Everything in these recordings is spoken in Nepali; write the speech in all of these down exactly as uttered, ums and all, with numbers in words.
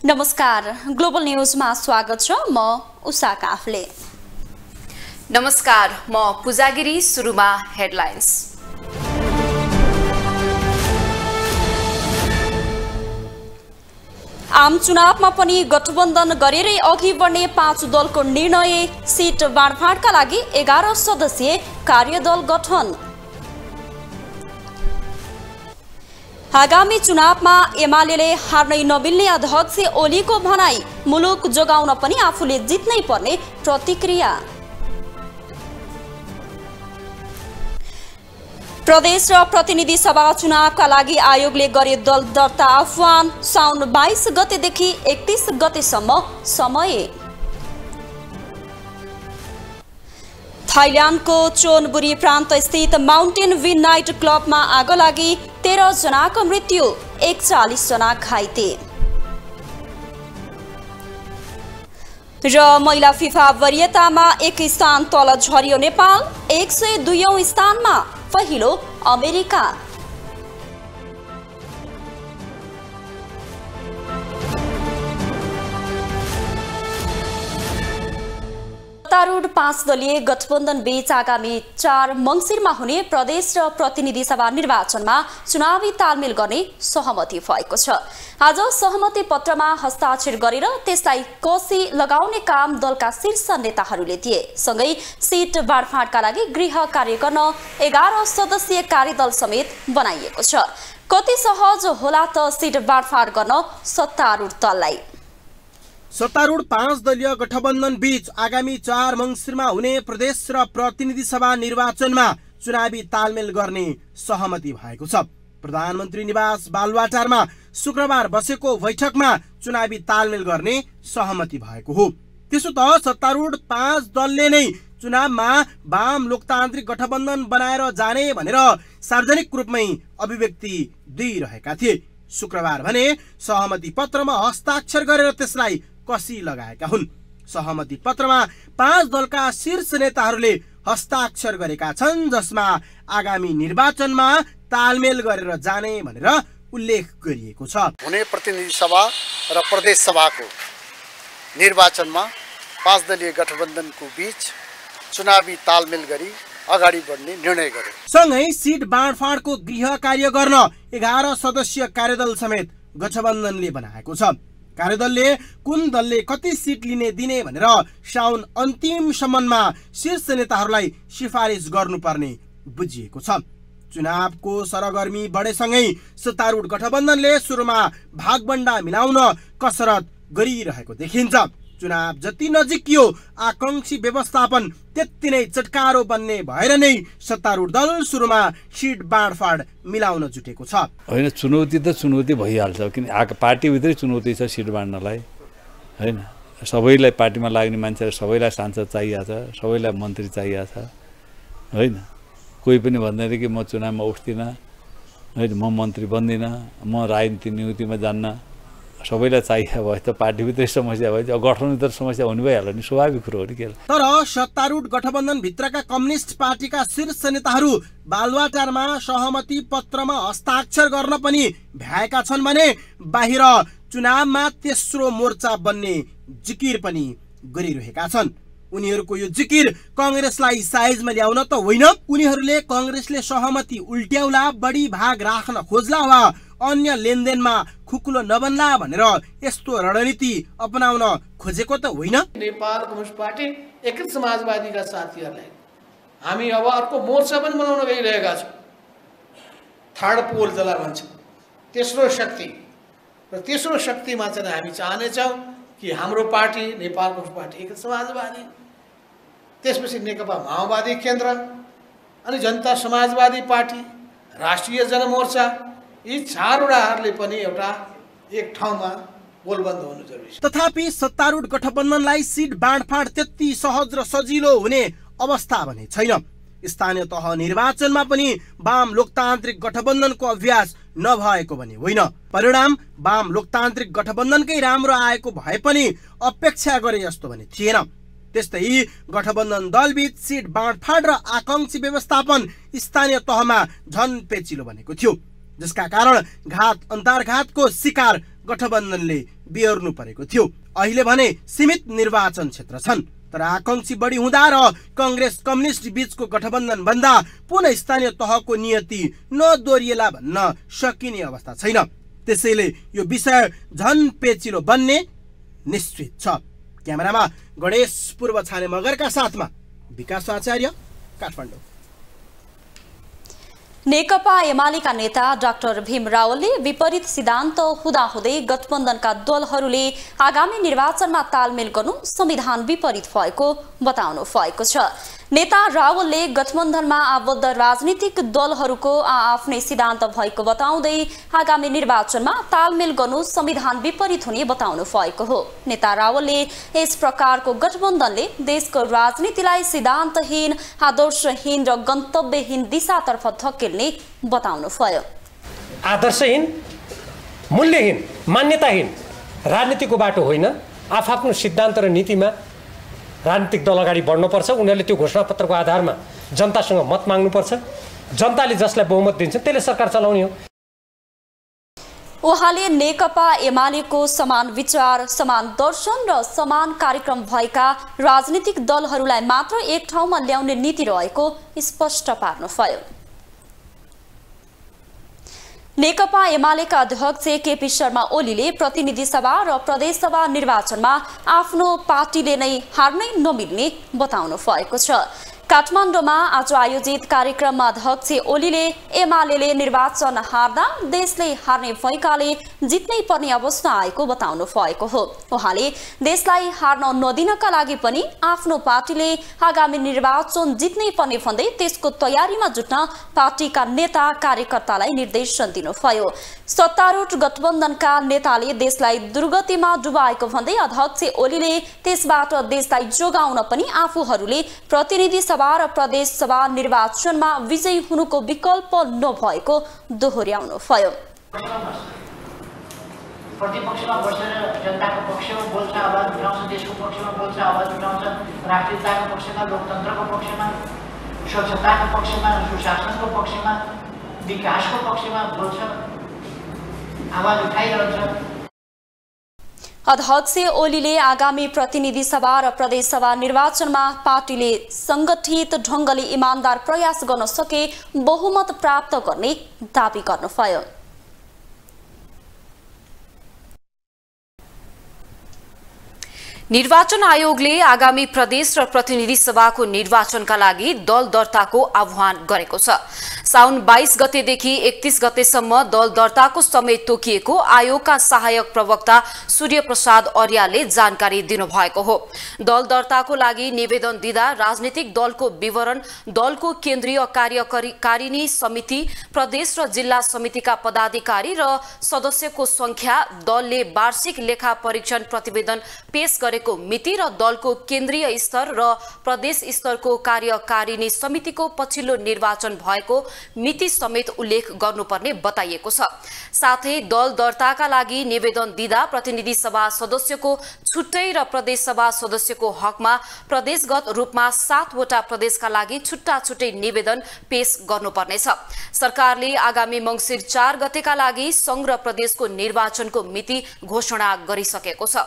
नमस्कार, ग्लोबल न्यूजमा स्वागत छ। म उषा काफले। नमस्कार, म पूजागिरी। सुरुमा हेडलाइन्स। आम चुनावमा पनि गठबन्धन गरेरै अघि बढ्ने पाँच दलको निर्णय। सिट बाँडफाँडका लागि एघार सदस्यीय कार्यदल गठन। आगामी चुनावमा एमालेले हार्नै नमिल्ने अध्यक्ष ओलीको भनाई। मुलुक जोगाउन पनि आफूले जित्नै पर्ने प्रतिक्रिया। प्रदेश र प्रतिनिधि सभा चुनावका लागि आयोगले गरे दल दर्ता आह्वान। साउन बाइस गतेदेखि एकतीस गतेसम्म समय। थाइल्यान्डको चोनबुरी प्रान्त स्थित माउन्टेन व्यू नाइट क्लबमा आगो लागि तेह्र जनाको मृत्यु, एकचालिस जना घाइते। र महिला फिफा वरियतामा एक स्थान तल झर्यो नेपाल, एक सय दुईऔं स्थानमा पहिलो अमेरिका। सत्तारूढ पाँच दलीय गठबन्धन बीच आगामी चार मङ्सिरमा हुने प्रदेश र प्रतिनिधि सभा निर्वाचनमा चुनावी तालमेल गर्ने सहमति भएको छ। आज सहमति पत्रमा हस्ताक्षर गरेर त्यसलाई कसी लगाउने काम दलका शीर्ष नेताहरूले दिए। सँगै सिट बाँडफाँडका लागि गृह कार्य गर्न एघार सदस्यीय कार्यदल समेत बनाइएको छ। कति सहज होला त सिट बाँडफाँड गर्न सत्तारूढ दललाई? सत्तारूढ पाँच दलीय गठबन्धन बीच आगामी चार मङ्सिरमा हुने प्रदेश र प्रतिनिधि सभा निर्वाचनमा चुनावी तालमेल गर्ने सहमति भएको छ। प्रधानमन्त्री निवास बालुवाटारमा शुक्रबार बसेको बैठकमा चुनावी तालमेल गर्ने सहमति भएको हो। त्यसो त सत्तारूढ पाँच दलले नै चुनावमा वाम लोकतान्त्रिक गठबन्धन बनाएर जाने भनेर सार्वजनिक रूपमै अभिव्यक्ति दिइरहेका थिए। शुक्रबार भने सहमति पत्रमा हस्ताक्षर गरेर त्यसलाई कसी लगाएका हुन्। सहमति पत्रमा पाँच दलका शीर्ष नेताहरूले हस्ताक्षर गरेका छन्, जसमा आगामी निर्वाचनमा तालमेल गरेर जाने भनेर उल्लेख गरिएको छ। हुने प्रतिनिधि सभा र प्रदेश सभाको निर्वाचनमा पाँच दलीय गठबन्धनको बीच चुनावी तालमेल गरी अगाडि बढ्ने निर्णय गर्यो। सँगै सिट बाँडफाँडको गृह कार्य गर्न एघार सदस्यीय कार्यदल समेत गठबन्धनले बनाएको छ। कार्यदलले कुन दलले कति सिट लिने दिने भनेर साउन अन्तिमसम्ममा शीर्ष नेताहरूलाई सिफारिस गर्नुपर्ने बुझिएको छ। चुनावको सरगर्मी बढेसँगै सत्तारूढ गठबन्धनले सुरुमा भागबण्डा मिलाउन कसरत गरिरहेको देखिन्छ। चुनाव जति नजिकियो आकांक्षी व्यवस्थापन त्यति नै चटकारो बन्ने भएर नै सत्तारूढ दल सुरुमा सिट बाँडफाँड मिलाउन जुटेको छ। होइन, चुनौती त चुनौती भइहाल्छ, किन पार्टीभित्रै चुनौती छ सिट बाँड्नलाई। होइन, सबैलाई पार्टीमा लाग्ने मान्छेहरू सबैलाई सांसद चाहिएको छ, सबैलाई मन्त्री चाहिएको छ। होइन, कोही पनि भन्दैन कि म चुनावमा उठ्दिनँ, होइन म मन्त्री बन्दिनँ, म राजनीति नियुक्तिमा जान्न। सबैलाई चाहिएको भए त पार्टीभित्रै समस्या भयो, गठबन्धनभित्र समस्या हुने भइहाल्यो नि, स्वाभाविक कुरो हो नि। के तर सत्तारूढ गठबन्धन भित्रका कम्युनिस्ट पार्टीका शीर्ष नेताहरू बालुवाटारमा सहमति पत्रमा हस्ताक्षर गर्न पनि भ्याएका छन् भने बाहिर चुनावमा तेस्रो मोर्चा बन्ने जिकिर पनि गरिरहेका छन्। उनीहरूको यो जिकिर कांग्रेसलाई साइजमा ल्याउन त होइन, उनीहरूले कांग्रेसले सहमति उल्ट्याउला, बढी भाग राख्न खोज्ला वा अन्य लेनदेनमा खुकुलो नबन्ला भनेर यस्तो रणनीति अपनाउन खोजेको त होइन। नेपाल कम्युनिस्ट पार्टी एकीकृत समाजवादीका साथीहरूलाई हामी अब अर्को मोर्चा पनि बनाउन गइरहेका छौँ। थर्ड पोल जसलाई भन्छ, तेस्रो शक्ति। र तेस्रो शक्तिमा चाहिँ हामी चाहनेछौँ कि हाम्रो पार्टी नेपाल कम्युनिस्ट पार्टी एकीकृत समाजवादी, त्यसपछि नेकपा माओवादी केन्द्र, अनि जनता समाजवादी पार्टी, राष्ट्रिय जनमोर्चा, यी चारवटाहरूले पनि एउटा एक ठाउँमा बोलबन्द हुनु जरुरी छ। तथापि सत्तारूढ गठबन्धनलाई सिट बाँडफाँड त्यति सहज र सजिलो हुने अवस्था भने छैन। स्थानीय तह निर्वाचनमा पनि वाम लोकतान्त्रिक गठबन्धनको अभ्यास नभएको भने होइन। परिणाम वाम लोकतान्त्रिक गठबन्धनकै राम्रो आएको भए पनि अपेक्षा गरे जस्तो भने थिएन। त्यस्तै गठबन्धन दलबीच सिट बाँडफाँड र आकांक्षी व्यवस्थापन स्थानीय तहमा झन पेचिलो बनेको थियो, जसका कारण घात अन्तर्घातको शिकार गठबन्धनले बिहोर्नु परेको थियो। अहिले भने सीमित निर्वाचन क्षेत्र छन्, तर आकांक्षी बढी हुँदा र कांग्रेस कम्युनिस्ट बीचको गठबन्धन भन्दा पुनः स्थानीय तहको नियति नदोरिएला भन्न सकिने अवस्था छैन। त्यसैले यो विषय झन पेचिलो बन्ने निश्चित छ। क्यामेरामा गणेश पूर्व छाने मगरका साथमा विकास आचार्य, काठमाडौँ। नेकपा एमालेका नेता डाक्टर भीम रावलले विपरीत सिद्धान्त हुँदाहुँदै गठबन्धनका दलहरूले आगामी निर्वाचनमा तालमेल गर्नु संविधान विपरीत भएको बताउनु भएको छ। नेता रावलले गठबन्धनमा आबद्ध राजनीतिक दलहरूको आफ्नै सिद्धान्त भएको बताउँदै आगामी निर्वाचनमा तालमेल गर्नु संविधान विपरीत हुने बताउनु भएको हो। नेता रावलले यस प्रकारको गठबन्धनले देशको राजनीतिलाई सिद्धान्तहीन, आदर्शहीन र गन्तव्यहीन दिशातर्फ धकेल्ने बताउनु भयो। आदर्शहीन, मूल्यहीन, मान्यताहीन राजनीतिको बाटो होइन। आफआफ्नो सिद्धान्त र नीतिमा राजनीतिक दल अगाडि बढ्नुपर्छ। उनीहरूले त्यो घोषणापत्रको आधारमा जनतासँग मत माग्नुपर्छ। जनताले जसलाई बहुमत दिन्छ त्यसले सरकार चलाउने हो। उहाँले नेकपा एमालेको समान विचार, समान दर्शन र समान कार्यक्रम भएका राजनीतिक दलहरूलाई मात्र एक ठाउँमा ल्याउने नीति रहेको स्पष्ट पार्नुभयो। नेकपा एमालेका अध्यक्ष केपी शर्मा ओलीले प्रतिनिधि सभा र प्रदेश सभा निर्वाचनमा आफ्नो पार्टीले नै हार्नै नमिल्ने बताउनु भएको छ। काठमाडौँमा आज आयोजित कार्यक्रममा अध्यक्ष ओलीले एमालेले निर्वाचन हार्दा देशले हार्ने भएकाले जित्नै पर्ने अवस्था आएको बताउनु भएको हो। उहाँले देशलाई हार्न नदिनका लागि पनि आफ्नो पार्टीले आगामी निर्वाचन जित्नै पर्ने भन्दै त्यसको तयारीमा जुट्न पार्टीका नेता कार्यकर्तालाई निर्देशन दिनुभयो। सत्तारूढ गठबन्धनका नेताले देशलाई दुर्गतिमा डुबाएको भन्दै अध्यक्ष ओलीले त्यसबाट देशलाई जोगाउन पनि आफूहरूले प्रतिनिधि सभा र प्रदेश सभा निर्वाचनमा विजयी हुनुको विकल्प नभएको दोहोर्याउनु भयो। प्रतिपक्षमा बसेर जनताको पक्षमा बोल्छ, आवाज उठाउँछ, देशको पक्षमा बोल्छ, आवाज उठाउँछ, राष्ट्रियताको पक्षमा, लोकतन्त्रको पक्षमा, स्वच्छताको पक्षमा, सुशासनको पक्षमा, विकासको पक्षमा बोल्छ, आवाज उठाइरहन्छ। अध्यक्ष ओलीले आगामी प्रतिनिधि सभा र प्रदेश सभा निर्वाचनमा पार्टीले संगठित ढंगले इमानदार प्रयास गर्न सके बहुमत प्राप्त गर्ने दावी गर्नुभयो। निर्वाचन आयोगले आगामी प्रदेश र प्रतिनिधि सभाको निर्वाचनका लागि दल दर्ताको आह्वान गरेको छ। साउन बाइस गतेदेखि एकतीस गतेसम्म दल दर्ताको समय तोकिएको आयोगका सहायक प्रवक्ता सूर्य प्रसाद अर्यालले जानकारी दिनुभएको हो। दल दर्ताको लागि निवेदन दिँदा राजनीतिक दलको विवरण, दलको केन्द्रीय कार्यकारिणी समिति, प्रदेश र जिल्ला समितिका पदाधिकारी र सदस्यको संख्या, दलले वार्षिक लेखा परीक्षण प्रतिवेदन पेश गरेको मिति र दलको केन्द्रीय स्तर र प्रदेश स्तरको कार्यकारिणी समितिको पछिल्लो निर्वाचन भएको मिति समेत उल्लेख गर्नुपर्ने बताइएको छ। साथै दल दर्ताका लागि निवेदन दिँदा प्रतिनिधि सभा सदस्यको छुट्टै र प्रदेश सभा सदस्यको हकमा प्रदेशगत रूपमा सातवटा प्रदेशका लागि छुट्टा छुट्टै निवेदन पेश गर्नुपर्नेछ। सरकारले आगामी मंसिर चार गतेका लागि संघ र प्रदेशको निर्वाचनको मिति घोषणा गरिसकेको छ।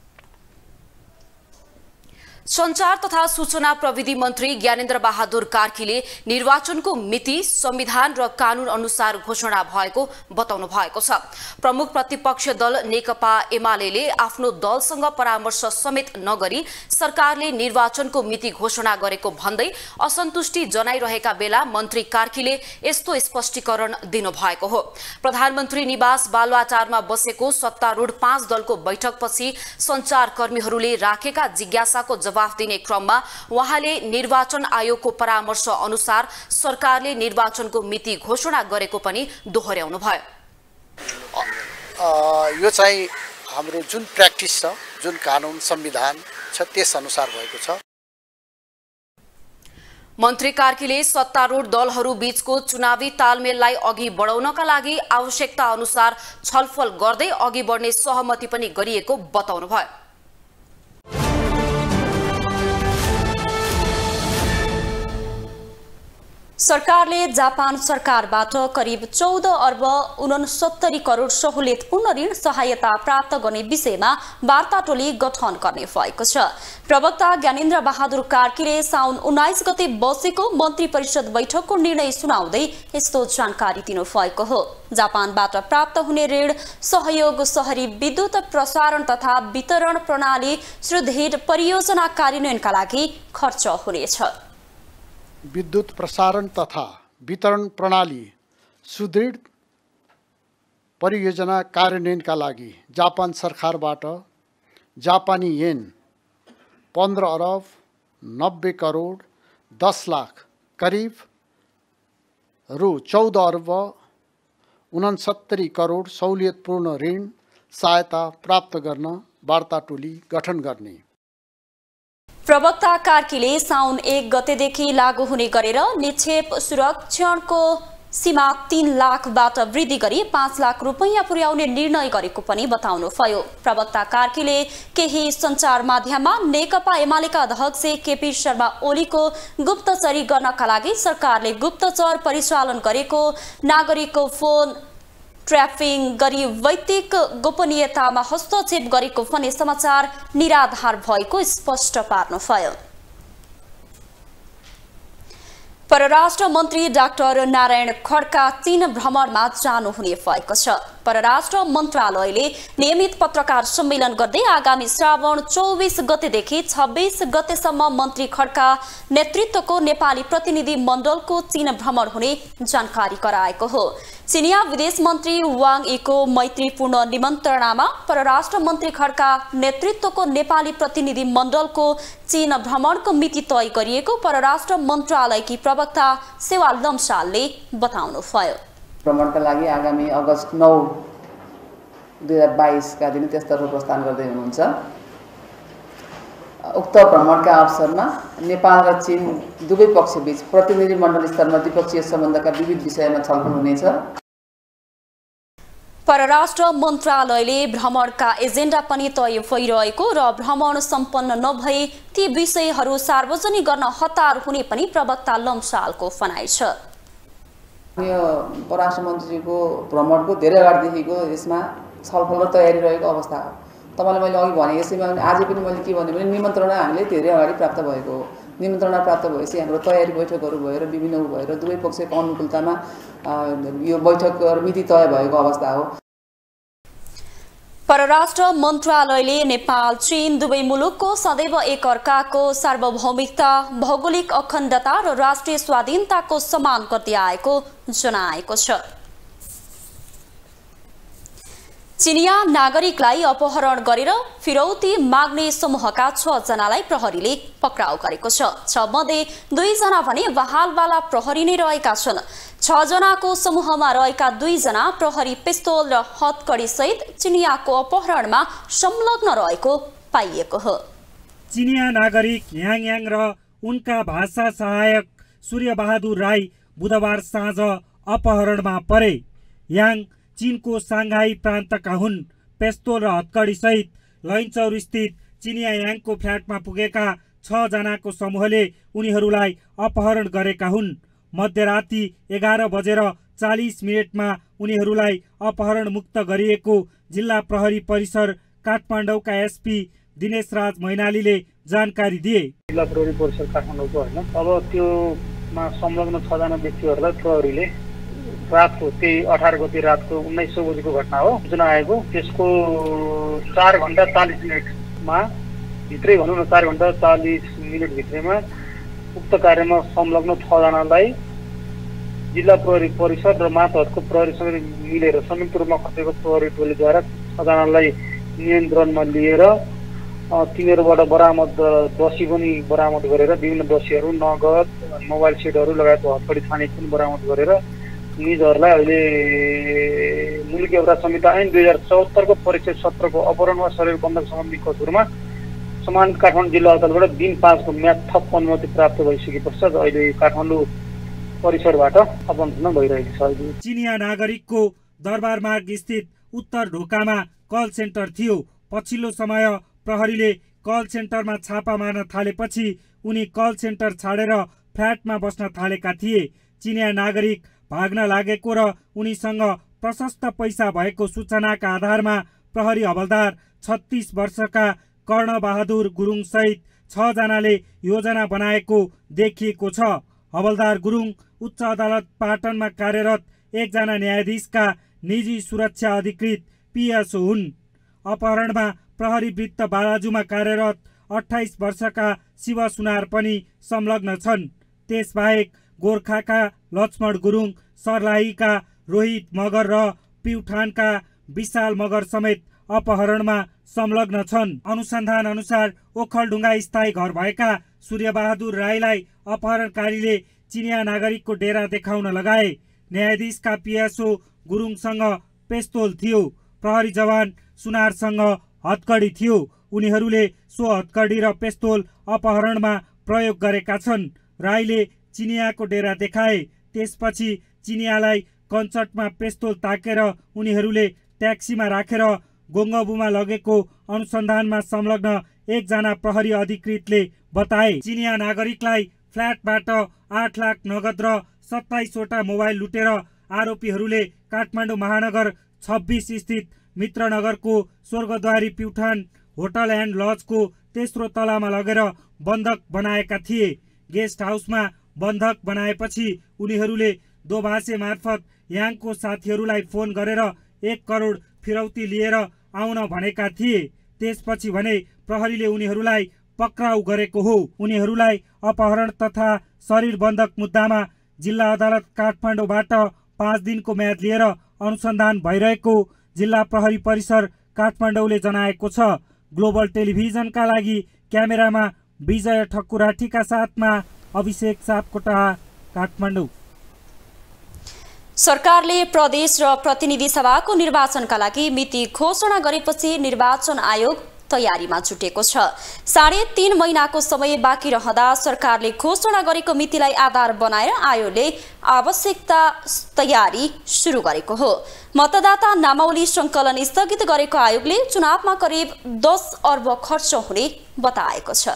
संचार तथा सूचना प्रविधि मन्त्री ज्ञानेन्द्र बहादुर कार्कीले निर्वाचनको मिति संविधान र कानून अनुसार घोषणा भएको बताउनु भएको छ। प्रमुख प्रतिपक्ष दल नेकपा एमालेले आफ्नो दलसँग परामर्श समेत नगरी सरकारले निर्वाचनको मिति घोषणा गरेको भन्दै असन्तुष्टि जनाइरहेका बेला मन्त्री कार्कीले यस्तो स्पष्टीकरण दिनुभएको हो। प्रधानमन्त्री निवास बालुवाटारमा बसेको सत्तारूढ पाँच दलको बैठकपछि संचारकर्मीहरूले राखेका जिज्ञासाको जवाफ दिने क्रममा उहाँले निर्वाचन आयोगको परामर्श अनुसार सरकारले निर्वाचनको मिति घोषणा गरेको पनि दोहोर्याउनु भयो। यो चाहिँ हाम्रो जुन प्र्याक्टिस छ, जुन कानुन संविधान छ त्यस अनुसार भएको छ। मन्त्री कार्कीले सत्तारूढ दलहरू बीचको चुनावी तालमेललाई अघि बढाउनका लागि आवश्यकता अनुसार छलफल गर्दै अघि बढ्ने सहमति पनि गरिएको बताउनु भयो। सरकारले जापान सरकारबाट करिब चौध अर्ब उनसत्तरी करोड सहुलियतपूर्ण ऋण सहायता प्राप्त गर्ने विषयमा वार्ता टोली गठन गर्ने भएको छ। प्रवक्ता ज्ञानेन्द्र बहादुर कार्कीले साउन उन्नाइस गते बसेको मन्त्री परिषद बैठकको निर्णय सुनाउँदै यस्तो जानकारी दिनुभएको हो। जापानबाट प्राप्त हुने ऋण सहयोग शहरी विद्युत प्रसारण तथा वितरण प्रणाली सुदृढ परियोजना कार्यान्वयनका लागि खर्च हुनेछ। विद्युत प्रसारण तथा वितरण प्रणाली सुदृढ परियोजना कार्यान्वयनका लागि जापान सरकारबाट जापानी येन पन्ध्र अरब नब्बे करोड दस लाख करिब रु चौध अर्ब उनसत्तरी करोड सहुलियतपूर्ण ऋण सहायता प्राप्त गर्न वार्ता टोली गठन गर्ने। प्रवक्ता कार्कीले साउन एक गतेदेखि लागू हुने गरेर निक्षेप सुरक्षणको सीमा तीन लाखबाट वृद्धि गरी पाँच लाख रुपैयाँ पुर्याउने निर्णय गरेको पनि बताउनुभयो। प्रवक्ता कार्कीले केही सञ्चार माध्यममा नेकपा एमालेका अध्यक्ष केपी शर्मा ओलीको गुप्तचरी गर्नका लागि सरकारले गुप्तचर परिचालन गरेको, नागरिकको फोन ट्र्यापिङ गरी वैयक्तिक गोपनीयतामा हस्तक्षेप गरेको भन्ने समाचार निराधार भएको स्पष्ट पार्नुभयो। परराष्ट्र मन्त्री डाक्टर नारायण खड्का चीन भ्रमणमा जानुहुने भएको छ। परराष्ट्र मन्त्रालयले नियमित पत्रकार सम्मेलन गर्दै आगामी श्रावण चौबिस गतेदेखि छब्बिस गतेसम्म मन्त्री खड्का नेतृत्वको नेपाली प्रतिनिधि मण्डलको चीन भ्रमण हुने जानकारी गराएको हो। चीनिया विदेश मन्त्री वाङ यीको मैत्रीपूर्ण निमन्त्रणामा परराष्ट्र मन्त्री खड्का नेतृत्वको नेपाली प्रतिनिधि मण्डलको चीन भ्रमणको मिति तय गरिएको परराष्ट्र मन्त्रालयकी प्रवक्ता सेवा लम्सालले बताउनुभयो। भ्रमणका लागि आगामी अगस्त नौ दुई हजार बाइसका दिन त्यसतर्फ प्रस्थान गर्दै हुनुहुन्छ। उक्त भ्रमणका अवसरमा नेपाल र चीन दुवै पक्षबीच प्रतिनिधि मण्डल स्तरमा द्विपक्षीय सम्बन्धका विविध विषयमा छलफल हुनेछ। परराष्ट्र मन्त्रालयले भ्रमणका एजेन्डा पनि तय भइरहेको र भ्रमण सम्पन्न नभई ती विषयहरू सार्वजनिक गर्न हतार हुने पनि प्रवक्ता लम्सालको भनाइ छ। यो परराष्ट्र मन्त्रीको भ्रमणको धेरै अगाडिदेखिको यसमा छलफल र तयारी रहेको अवस्था हो। तपाईँलाई मैले अघि भने यसैमा आज पनि मैले के भने भने निमन्त्रणा हामीले धेरै अगाडि प्राप्त भएको हो। निमन्त्रणा प्राप्त भएपछि हाम्रो तयारी बैठकहरू भएर विभिन्न भएर दुवै पक्षको अनुकूलतामा यो बैठक मिति तय भएको अवस्था हो। परराष्ट्र मन्त्रालयले नेपाल चीन दुवै मुलुकको सदैव एकअर्काको सार्वभौमिकता, भौगोलिक अखण्डता र राष्ट्रिय स्वाधीनताको सम्मान गर्दै आएको जनाएको छ। चीनिया नागरिकलाई अपहरण गरेर फिरौती माग्ने समूहका छ जनालाई प्रहरीले पक्राउ गरेको छ। छ मध्ये दुईजना भने बहालवाला प्रहरी नै रहेका छन्। छ जनाको समूहमा रहेका दुईजना प्रहरी पिस्तोल र हतकडी सहित चिनियाको अपहरणमा संलग्न रहेको पाइएको हो। चिनिया नागरिक याङ याङ र उनका भाषा सहायक सूर्य बहादुर राई बुधबार साँझ अपहरणमा परे। याङ चीनको सांघाई प्रान्तका हुन्। पेस्तोल र हतकडी सहित लैनचौर स्थित चिनिया याङको फ्ल्याटमा पुगेका छ जनाको समूहले उनीहरूलाई अपहरण गरेका हुन्। मध्यराति एघार बजेर चालिस मिनटमा उनीहरूलाई अपहरण मुक्त गरिएको जिल्ला प्रहरी परिसर काठमाडौँका एसपी दिनेश राज मैनालीले जानकारी दिए। जिल्ला प्रहरी परिसर काठमाडौँको होइन, अब त्योमा संलग्न छजना व्यक्तिहरूलाई प्रहरीले रातको त्यही अठार गते रातको उन्नाइस सौ बजेको घटना हो सूचना आएको। त्यसको चार घन्टा चालिस मिनटमा भित्रै भनौँ न चार घन्टा चालिस मिनट भित्रैमा उक्त कार्यमा संलग्न छजनालाई जिल्ला प्रहरी परिषद र मातहतको प्रहरीसँग मिलेर संयुक्त रूपमा खसेको प्रहरी टोलीद्वारा छजनालाई नियन्त्रणमा लिएर तिनीहरूबाट बरामद दसी पनि बरामद गरेर विभिन्न दसीहरू, नगद, मोबाइल सेटहरू लगायतको हतकडी छानेको पनि बरामद गरेर निजहरूलाई अहिले मुलुकी अपराध संहिता ऐन दुई हजार चौहत्तरको परिचय सत्रको अपहरण वा शरीर बन्धक सम्बन्धी कसुरमा समान काठमाडौँ जिल्ला अदालतबाट दिन पाँचको म्याद थप अनुमति प्राप्त भइसके पश्चात अहिले काठमाडौँ परिसरबाट अपहरण भइरहेको छ। अहिले चिनिया नागरिकको दरबार मार्ग स्थित उत्तर ढोकामा कल सेन्टर थियो। पछिल्लो समय प्रहरीले कल सेन्टरमा छापा मार्न थालेपछि उनी कल सेन्टर छाडेर फ्ल्याटमा बस्न थालेका थिए। चिनिया नागरिक भाग्न लागेको र उनीसँग प्रशस्त पैसा भएको सूचनाका आधारमा प्रहरी हवलदार छत्तीस वर्षका कर्णबहादुर गुरुङ सहित छ जनाले योजना बनाएको देखिएको छ। हवलदार गुरुङ उच्च अदालत पाटनमा कार्यरत एकजना न्यायाधीशका निजी सुरक्षा अधिकृत पिएसओ हुन्। अपहरणमा प्रहरी वृत्त बालाजुमा कार्यरत अठाइस वर्षका शिव सुनार पनि संलग्न छन्। त्यसबाहेक गोर्खाका लक्ष्मण गुरुङ, सर्लाहीका रोहित मगर र प्युठानका विशाल मगर समेत अपहरणमा संलग्न छन्। अनुसन्धान अनुसार ओखलढुङ्गा स्थायी घर भएका सूर्यबहादुर राईलाई अपहरणकारीले चिनिया नागरिकको डेरा देखाउन लगाए। न्यायाधीशका पिएसओ गुरुङसँग पेस्तोल थियो। प्रहरी जवान सुनारसँग हतकडी थियो। उनीहरूले सो हतकडी र पेस्तोल अपहरणमा प्रयोग गरेका छन्। राईले चिनियाको डेरा देखाए। त्यसपछि चिनियालाई कञ्चटमा पेस्तोल ताकेर उनीहरूले ट्याक्सीमा राखेर गोङ्गबुमा लगेको अनुसन्धानमा संलग्न एकजना प्रहरी अधिकृतले बताए। चिनिया नागरिकलाई फ्ल्याटबाट आठ लाख नगद र सत्ताइसवटा मोबाइल लुटेर आरोपीहरूले काठमाडौँ महानगर छब्बिस स्थित मित्रनगरको स्वर्गद्वारी प्युठान होटल एन्ड लजको तेस्रो तलामा लगेर बन्धक बनाएका थिए। गेस्ट हाउसमा बन्धक बनाएपछि उनीहरूले दोभाषे मार्फत याङको साथीहरूलाई फोन गरेर एक करोड फिरौती लिएर आउन भनेका थिए। त्यसपछि भने प्रहरीले उनीहरूलाई पक्राउ गरेको हो। उनीहरूलाई अपहरण तथा शरीर बन्धक मुद्दामा जिल्ला अदालत काठमाडौँबाट पाँच दिनको म्याद लिएर अनुसन्धान भइरहेको जिल्ला प्रहरी परिसर काठमाडौँले जनाएको छ। ग्लोबल टेलिभिजनका लागि क्यामेरामा विजय ठकुराठीका साथमा अभिषेक सापकोटा, काठमाडौँ। सरकारले प्रदेश र प्रतिनिधि सभाको निर्वाचनका लागि मिति घोषणा गरेपछि निर्वाचन आयोग तयारीमा जुटेको छ। साढे तीन महिनाको समय बाँकी रहँदा सरकारले घोषणा गरेको मितिलाई आधार बनाएर आयोगले आवश्यकता तयारी सुरु गरेको हो। मतदाता नामावली सङ्कलन स्थगित गरेको आयोगले चुनावमा करिब दस अर्ब खर्च हुने बताएको छ।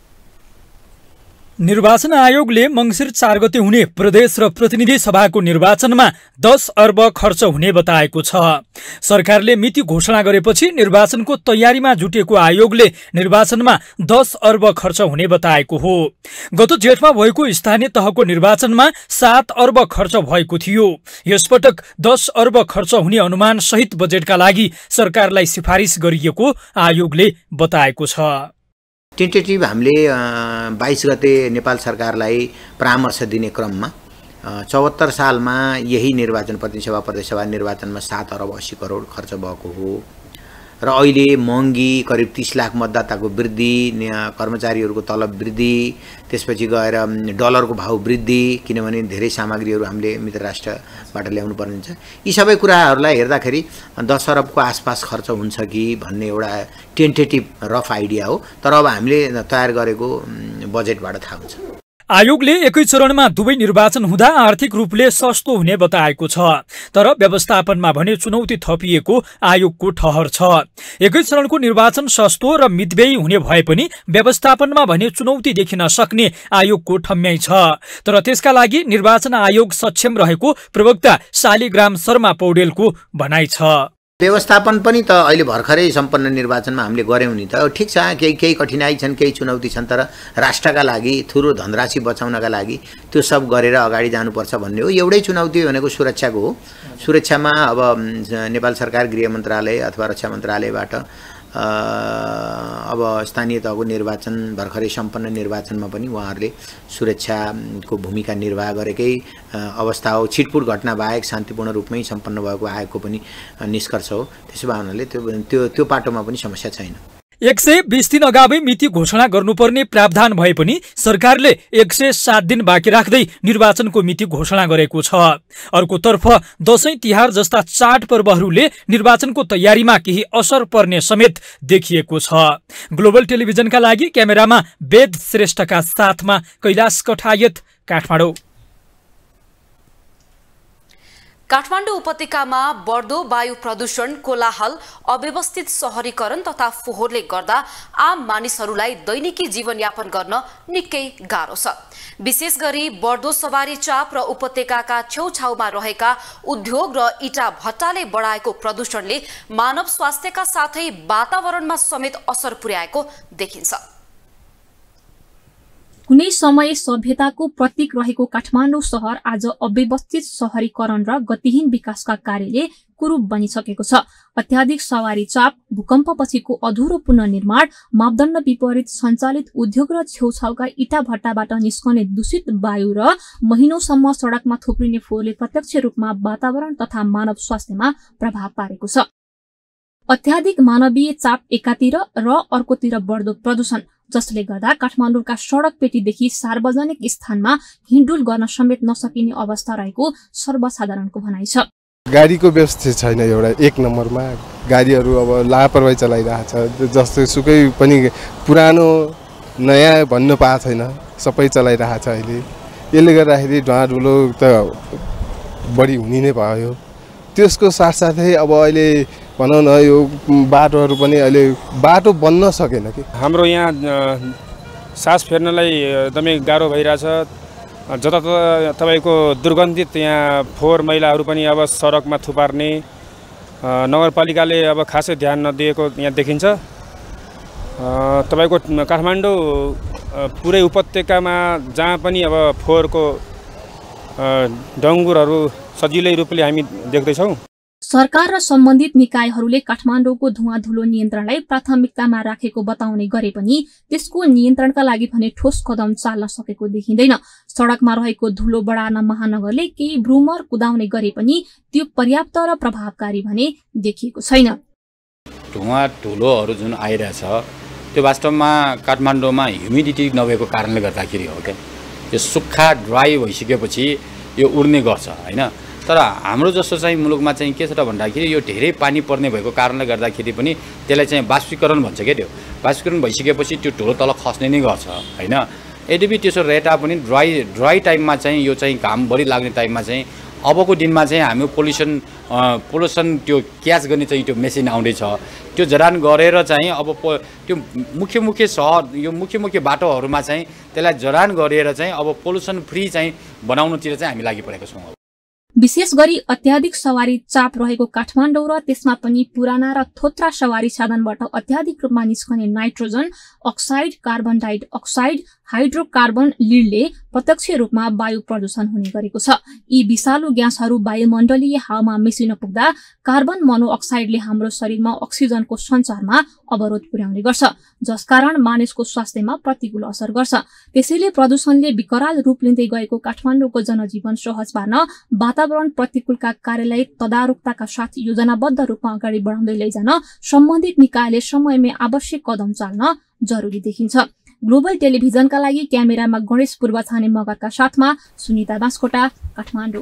निर्वाचन आयोगले मंसिर चार गते हुने प्रदेश र प्रतिनिधि सभाको निर्वाचनमा दस अर्ब खर्च हुने बताएको छ। सरकारले मिति घोषणा गरेपछि निर्वाचनको तयारीमा जुटेको आयोगले निर्वाचनमा दस अर्ब खर्च हुने बताएको हो। गत जेठमा भएको स्थानीय तहको निर्वाचनमा सात अर्ब खर्च भएको थियो। यसपटक दस अर्ब खर्च हुने अनुमान सहित बजेटका लागि सरकारलाई सिफारिस गरिएको आयोगले बताएको छ। टेन्टेटिभ हामीले बाइस गते नेपाल सरकारलाई परामर्श दिने क्रममा चौहत्तर सालमा यही निर्वाचन प्रतिनिधि सभा प्रदेश सभा निर्वाचनमा सात अरब अस्सी करोड खर्च भएको हो र अहिले महँगी करिब तीस लाख मतदाताको वृद्धि, कर्मचारीहरूको तलब वृद्धि, त्यसपछि गएर डलरको भाव वृद्धि, किनभने धेरै सामग्रीहरू हामीले मित्र राष्ट्रबाट ल्याउनु पर्ने हुन्छ। यी सबै कुराहरूलाई हेर्दाखेरि दस अरबको आसपास खर्च हुन्छ कि भन्ने एउटा टेन्टेटिभ रफ आइडिया हो। तर अब हामीले तयार गरेको बजेटबाट थाहा हुन्छ। आयोगले एकै चरणमा दुवै निर्वाचन हुँदा आर्थिक रूपले सस्तो हुने बताएको छ। तर व्यवस्थापनमा भने चुनौती थपिएको आयोगको ठहर छ। एकै चरणको निर्वाचन सस्तो र मितव्ययी हुने भए पनि व्यवस्थापनमा भने चुनौती देखिन सक्ने आयोगको ठम्याइ छ। तर त्यसका लागि निर्वाचन आयोग सक्षम रहेको प्रवक्ता शालिग्राम शर्मा पौडेलको भनाइ छ। व्यवस्थापन पनि त अहिले भर्खरै सम्पन्न निर्वाचनमा हामीले गऱ्यौँ नि त। ठिक छ, केही केही कठिनाइ छन्, केही चुनौती छन्, तर राष्ट्रका लागि ठुलो धनराशि बचाउनका लागि त्यो सब गरेर अगाडि जानुपर्छ भन्ने हो। एउटै चुनौती भनेको सुरक्षाको हो। सुरक्षामा अब नेपाल सरकार गृह मन्त्रालय अथवा रक्षा मन्त्रालयबाट अब स्थानीय तहको निर्वाचन भर्खरै सम्पन्न निर्वाचनमा पनि उहाँहरूले सुरक्षाको भूमिका निर्वाह गरेकै अवस्था हो। छिटपुट घटना बाहेक शान्तिपूर्ण रूपमै सम्पन्न भएको आएको पनि निष्कर्ष हो। त्यसो भए हुनाले त्यो त्यो त्यो पाटोमा पनि समस्या छैन। एक सय बीस दिन अगावै मिति घोषणा गर्नुपर्ने प्रावधान भए पनि सरकारले एक सय सात दिन बाँकी राख्दै निर्वाचनको मिति घोषणा गरेको छ। अर्कोतर्फ दशैं तिहार जस्ता चाड पर्वहरूले निर्वाचनको तयारीमा केही असर पर्ने समेत देखिएको छ। ग्लोबल टेलिभिजनका लागि क्यामेरामा वेद श्रेष्ठका साथमा कैलाश कठायत, काठमाडौँ। काठमाडौँ उपत्यकामा बढ्दो वायु प्रदूषण, कोलाहल, अव्यवस्थित शहरीकरण तथा फोहोरले गर्दा आम मानिसहरूलाई दैनिकी जीवनयापन गर्न निकै गाह्रो छ। विशेष गरी बढ्दो सवारी चाप र उपत्यकाका छेउछाउमा रहेका उद्योग र इटा भट्टाले बढाएको प्रदूषणले मानव स्वास्थ्यका साथै वातावरणमा समेत असर पुर्याएको देखिन्छ। कुनै समय सभ्यताको प्रतीक रहेको काठमाडौँ शहर आज अव्यवस्थित शहरीकरण र गतिहीन विकासका कार्यले कुरूप बनिसकेको छ। अत्याधिक सवारी चाप, भूकम्पपछिको अधुरो पुनर्निर्माण, मापदण्ड विपरीत सञ्चालित उद्योग र छेउछाउका इटा भट्टाबाट निस्कने दूषित वायु र महिनौसम्म सड़कमा थुप्रिने फोहोरले प्रत्यक्ष रूपमा वातावरण तथा मानव स्वास्थ्यमा प्रभाव पारेको छ। अत्याधिक मानवीय चाप एकातिर र अर्कोतिर बढ्दो प्रदूषण, जसले गर्दा काठमाडौँका सड़क पेटीदेखि सार्वजनिक स्थानमा हिँडडुल गर्न समेत नसकिने अवस्था रहेको सर्वसाधारणको भनाइ छ। गाडीको व्यवस्थित छैन। एउटा एक नम्बरमा गाडीहरू अब लापरवाही चलाइरहेछ। जस्तो सुकै पनि पुरानो नयाँ भन्नु पाएको छैन, सबै चलाइरहेछ अहिले। यसले गर्दाखेरि धुवाधुलो त बढी हुने नै भयो। त्यसको साथसाथै अब अहिले भनौँ न यो बाटोहरू पनि अहिले बाटो बन्न सकेन कि हाम्रो यहाँ सास फेर्नलाई एकदमै गाह्रो भइरहेछ। जतातता तपाईँको दुर्गन्धित यहाँ फोहोर मैलाहरू पनि अब सडकमा थुपार्ने नगरपालिकाले अब खासै ध्यान नदिएको यहाँ देखिन्छ। तपाईँको काठमाडौँ पुरै उपत्यकामा जहाँ पनि अब फोहोरको डङ्गुरहरू सजिलै रूपले हामी देख्दैछौँ। सरकार र सम्बन्धित निकायहरूले काठमाडौँको धुवाँ धुलो नियन्त्रणलाई प्राथमिकतामा राखेको बताउने गरे पनि त्यसको नियन्त्रणका लागि भने ठोस कदम चाल्न सकेको देखिँदैन। सड़कमा रहेको धुलो बढार्न महानगरले केही ब्रुमर कुदाउने गरे पनि त्यो पर्याप्त र प्रभावकारी भने देखिएको छैन। धुवाँ धुलोहरू जुन आइरहेछ त्यो वास्तवमा काठमाडौँमा ह्युमिडिटी नभएको कारणले गर्दाखेरि हो क्या। यो सुक्खा ड्राई भइसकेपछि यो उड्ने गर्छ हैन। तर हाम्रो जस्तो चाहिँ मुलुकमा चाहिँ के छ त भन्दाखेरि यो धेरै पानी पर्ने भएको कारणले गर्दाखेरि पनि त्यसलाई चाहिँ बाष्पीकरण भन्छ क्या। त्यो बाष्पीकरण भइसकेपछि त्यो धुलो तल खस्ने नै गर्छ हैन। यद्यपि त्यसो रहेता पनि ड्राई ड्राई टाइममा चाहिँ यो चाहिँ घाम बढी लाग्ने टाइममा चाहिँ अबको दिनमा चाहिँ हामी पोल्युसन पोल्युसन त्यो क्याच गर्ने चाहिँ त्यो मेसिन आउँदैछ। त्यो जडान गरेर चाहिँ अब त्यो मुख्य मुख्य सहर यो मुख्य मुख्य बाटोहरूमा चाहिँ त्यसलाई जडान गरेर चाहिँ अब पोल्युसन फ्री चाहिँ बनाउनुतिर चाहिँ हामी लागि परेका छौँ। विशेष गरी अत्याधिक सवारी चाप रहेको काठमाडौँ र त्यसमा पनि पुराना र थोत्रा सवारी साधनबाट अत्याधिक रूपमा निस्कने nitrogen oxide, carbon dioxide, hydrocarbon लिडले प्रत्यक्ष रूपमा वायु प्रदूषण हुने गरेको छ। यी विषालु ग्यासहरू वायुमण्डलीय हावामा मिसिन पुग्दा कार्बन मोनोअक्साइडले हाम्रो शरीरमा अक्सिजनको सञ्चारमा अवरोध पुर्याउने गर्छ, जसकारण मानिसको स्वास्थ्यमा प्रतिकूल असर गर्छ। त्यसैले प्रदूषणले विकराल रूप लिँदै गएको काठमाडौँको जनजीवन सहज पार्न वातावरण प्रतिकूलका कार्यलाई तदारुकताका साथ योजनाबद्ध रूपमा अगाडि बढाउँदै लैजान सम्बन्धित निकायले समयमै आवश्यक कदम चाल्न जरुरी देखिन्छ। ग्लोबल टेलिभिजनका लागि क्यामेरामा गणेश पूर्वछाने मगरका साथमा सुनिता बास्कोटा, काठमाडौँ।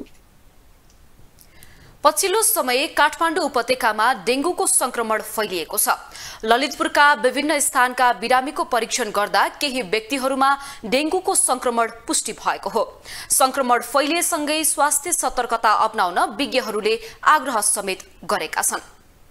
पछिल्लो समय काठमाडौँ उपत्यकामा डेंगूको संक्रमण फैलिएको छ। ललितपुरका विभिन्न स्थानका बिरामीको परीक्षण गर्दा केही व्यक्तिहरूमा डेंगूको संक्रमण पुष्टि भएको हो। संक्रमण फैलिएसँगै स्वास्थ्य सतर्कता अपनाउन विज्ञहरूले आग्रह समेत गरेका छन्।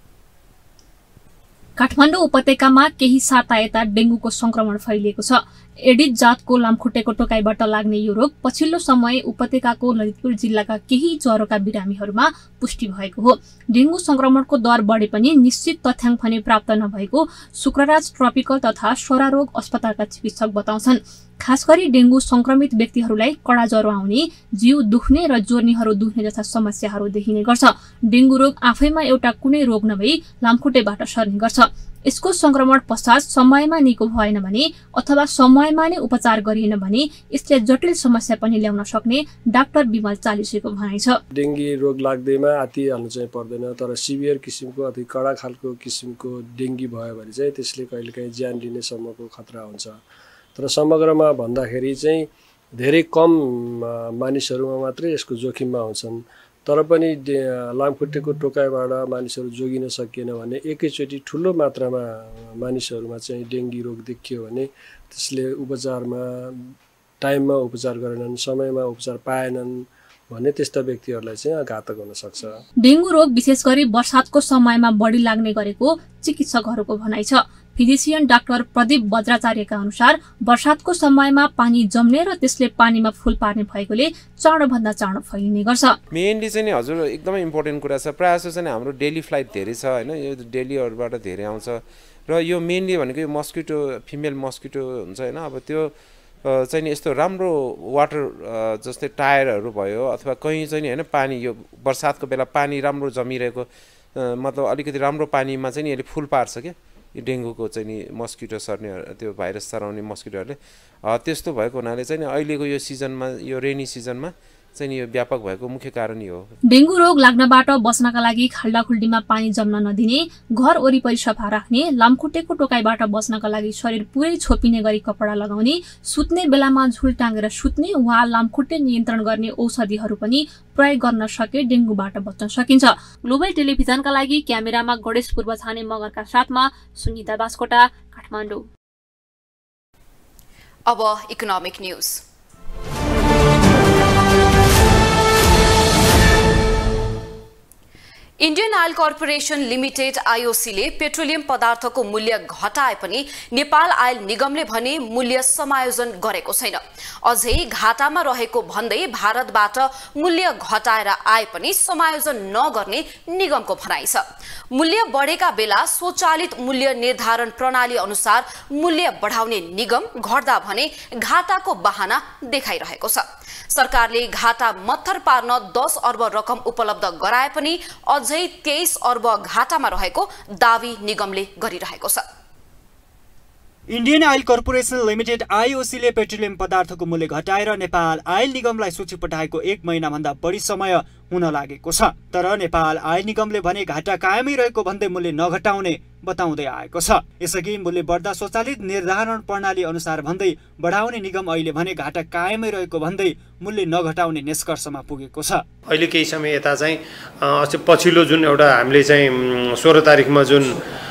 काठमाडौँ उपत्यकामा केही साता यता डेंगूको संक्रमण फैलिएको छ। एडिस जातको लामखुट्टेको टोकाइबाट लाग्ने यो रोग पछिल्लो समय उपत्यकाको ललितपुर जिल्लाका केही ज्वरोका बिरामीहरूमा पुष्टि भएको हो। डेंगू संक्रमणको दर बढे पनि निश्चित तथ्याङ्क भने प्राप्त नभएको शुक्रराज ट्रपिकल तथा स्वरा रोग अस्पतालका चिकित्सक बताउँछन्। खास गरी डेंगू संक्रमित व्यक्तिहरूलाई कडा ज्वरो आउने, जिउ दुख्ने र जोर्नीहरू दुख्ने जस्ता समस्याहरू देखिने गर्छ। डेंगू रोग आफैमा एउटा कुनै रोग नभई लामखुट्टेबाट सर्ने गर्छ। यसको संक्रमण पश्चात समयमा निको भएन भने अथवा समयमा नै उपचार गरिएन भने यसले जटिल समस्या पनि ल्याउन सक्ने डाक्टर विमल चालिसेको भनाइ छ। डेंगी रोग लाग्दैमा आतिहाल्नु चाहिँ पर्दैन, तर सिभियर किसिमको अथवा कडा खालको किसिमको डेंगी भयो भने चाहिँ त्यसले कहिलेकाहीँ ज्यान लिने सम्मको खतरा हुन्छ। तर समग्रमा भन्दाखेरि चाहिँ धेरै कम मानिसहरूमा मात्रै यसको जोखिममा हुन्छन्। तर पनि लामखुट्टेको टोकाइबाट मानिसहरू जोगिन सकिएन भने एकैचोटि ठुलो मात्रामा मानिसहरूमा चाहिँ डेंगी रोग देखियो भने त्यसले उपचारमा टाइममा उपचार गरेनन्, समयमा उपचार पाएनन् भने त्यस्ता व्यक्तिहरूलाई चाहिँ घातक हुन सक्छ। डेंगू रोग विशेष गरी बर्सातको समयमा बढी लाग्ने गरेको चिकित्सकहरूको भनाइ छ। फिजिसियन डाक्टर प्रदीप बज्राचार्यका अनुसार वर्षातको समयमा पानी जम्ने र त्यसले पानीमा फूल पार्ने भएकोले चाँडोभन्दा चाँडो फैलिने गर्छ। मेनली चाहिँ नि हजुर एकदमै इम्पोर्टेन्ट कुरा छ। प्रायः जस्तो चाहिँ हाम्रो डेली फ्लाइट धेरै छ होइन, यो डेलीहरूबाट धेरै आउँछ र यो मेनली भनेको यो मस्किटो फिमेल मस्किटो हुन्छ होइन। अब त्यो चाहिँ नि यस्तो राम्रो वाटर जस्तै टायरहरू भयो अथवा कहीँ चाहिँ नि होइन पानी यो बर्सातको बेला पानी राम्रो जमिरहेको मतलब अलिकति राम्रो पानीमा चाहिँ नि यसले फुल पार्छ क्या यो डेङ्गुको चाहिँ नि मस्किटो सर्ने त्यो भाइरस सराउने मस्किटोहरूले। त्यस्तो भएको हुनाले चाहिँ नि अहिलेको यो सिजनमा यो रेनी सिजनमा चाहिँ नि यो व्यापक भएको मुख्य कारण यो हो। डेङ्गु रोग लाग्नबाट बच्नका लागि खाल्डाखुल्डीमा पानी जम्न नदिने, घर वरिपरि सफा राख्ने, लामखुट्टेको टोकाइबाट बच्नका लागि शरीर पुरै छोपिने गरी कपडा लगाउने, सुत्ने बेलामा झुल टाँगेर सुत्ने वा लामखुट्टे नियन्त्रण गर्ने औषधिहरू पनि प्रयोग गर्न सके डेङ्गुबाट बच्न सकिन्छ। ग्लोबल टेलिभिजनका लागि क्यामेरामा गणेश पूर्व छाने मगरका साथमा सुनिता बास्कोटा, काठमाडौँ। अब economic news. Indian oil corporation limited आईओसीले पेट्रोलियम पदार्थको मूल्य घटाए पनि नेपाल आयल निगमले भने मूल्य समायोजन गरेको छैन। अझै घाटामा रहेको भन्दै भारतबाट मूल्य घटाएर आए पनि समायोजन नगर्ने निगमको भनाइ छ। मूल्य बढेका बेला स्वचालित मूल्य निर्धारण प्रणाली अनुसार मूल्य बढाउने निगम घट्दा भने घाटाको बहाना देखाइरहेको छ। सरकारले घाटा मत्थर पार्न दस अर्ब रकम उपलब्ध गराए पनि अझै तेइस अर्ब घाटामा रहेको दावी निगमले गरिरहेको छ। इन्डियन आयल कर्पोरेसन लिमिटेड आईओसीले पेट्रोलियम पदार्थको मूल्य घटाएर नेपाल आयल निगमलाई सूची पठाएको एक महिनाभन्दा बढी समय हुन लागेको छ। तर नेपाल आयल निगमले भने घाटा कायमै रहेको भन्दै मूल्य नघटाउने बताउँदै आएको छ। यसअघि मूल्य बढ्दा स्वचालित निर्धारण प्रणाली अनुसार भन्दै बढाउने निगम अहिले भने घाटा कायमै रहेको भन्दै मूल्य नघटाउने निष्कर्षमा पुगेको छ। अहिले केही समय यता चाहिँ पछिल्लो जुन एउटा हामीले चाहिँ सोह्र तारिकमा जुन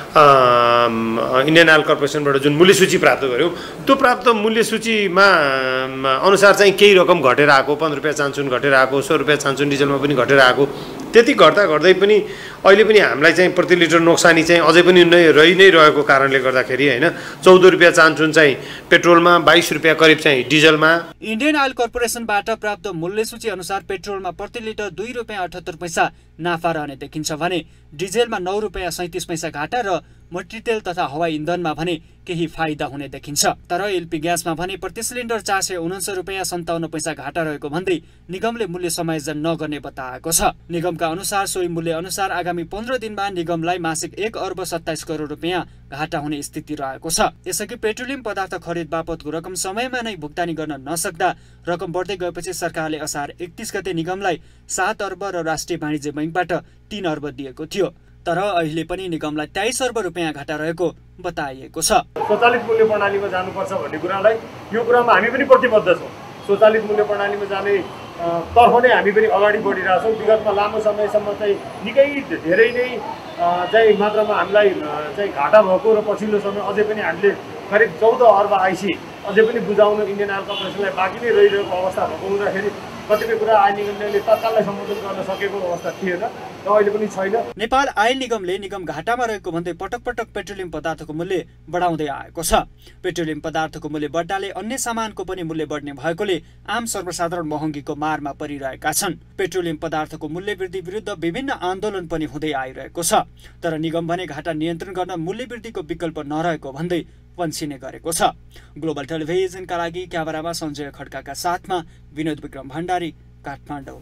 इन्डियन आयल कर्पोरेसनबाट जुन मूल्य सूची प्राप्त गर्यौँ त्यो प्राप्त मूल्य सूचीमा अनुसार चाहिँ केही रकम घटेर आएको, पन्ध्र रुपियाँ चान्चुन घटेर आएको, सौ रुपियाँ चान्चुन डिजलमा पनि घटेर आएको। त्यति घट्दा घट्दै पनि अहिले पनि हामीलाई चाहिँ प्रति लिटर नोक्सानी चाहिँ अझै पनि नै रहि नै रहेको कारणले गर्दाखेरि होइन चौध रुपियाँ चान्चुन चाहिँ पेट्रोलमा, बाइस रुपियाँ करिब चाहिँ डिजलमा। इन्डियन आयल कर्पोरेसनबाट प्राप्त मूल्य सूची अनुसार पेट्रोलमा प्रति लिटर दुई रुपियाँ अठहत्तर पैसा नाफा रहने देखिन्छ भने डिजेलमा नौ रुपियाँ सैँतिस पैसा घाटा र मट्टीतेल तथा हवाई इन्धनमा भने केही फाइदा हुने देखिन्छ। तर एलपी ग्यासमा भने प्रति सिलिन्डर चार सय उनान्सय रुपियाँ सन्ताउन्न पैसा घाटा रहेको भन्दै निगमले मूल्य समायोजन नगर्ने बताएको छ। निगमका अनुसार सोही मूल्य अनुसार आगामी पन्ध्र दिनमा निगमलाई मासिक एक अर्ब सत्ताइस करोड रुपियाँ घाटा हुने स्थिति रहेको छ। यसअघि पेट्रोलियम पदार्थ खरिद बापतको रकम समयमा नै भुक्तानी गर्न नसक्दा रकम बढ्दै गएपछि सरकारले असार एकतीस गते निगमलाई सात अर्ब र राष्ट्रिय वाणिज्य बैङ्कबाट तीन अर्ब दिएको थियो। तर अहिले पनि निगमलाई तेइस अर्ब रुपियाँ घाटा रहेको बताइएको छ। स्वचालित मूल्य प्रणालीमा जानुपर्छ भन्ने कुरालाई यो कुरामा हामी पनि प्रतिबद्ध छौँ। स्वचालित मूल्य प्रणालीमा जाने तर्फ नै हामी पनि अगाडि बढिरहेछौँ। विगतमा लामो समयसम्म चाहिँ निकै धेरै नै चाहिँ मात्रामा हामीलाई चाहिँ घाटा भएको र पछिल्लो समय अझै पनि हामीले करिब चौध अर्ब आइसी अझै पनि बुझाउन इन्डियन आयल कर्पोरेसनलाई बाँकी नै रहिरहेको अवस्था भएको हुँदाखेरि कतिपय कुरा आयल निगमले तत्कालै सम्बोधन गर्न सकेको अवस्था थिएन र अहिले पनि छैन। नेपाल आयल निगमले निगम घाटामा रहेको भन्दै पटक पटक पेट्रोलियम पदार्थको मूल्य बढाउँदै आएको छ। पेट्रोलियम पदार्थको मूल्य बढ्दाले अन्य सामानको पनि मूल्य बढ्ने भएकोले आम सर्वसाधारण महँगीको मारमा परिरहेका छन्। पेट्रोलियम पदार्थको मूल्य वृद्धि विरुद्ध विभिन्न आन्दोलन पनि हुँदै आइरहेको छ। तर निगम भने घाटा नियन्त्रण गर्न मूल्य वृद्धिको विकल्प नरहेको भन्दै वञ्चिने गरेको छ। ग्लोबल टेलिभिजनका लागि क्यामेरामा सञ्जय खड्काका साथमा विनोद विक्रम भण्डारी, काठमाडौँ।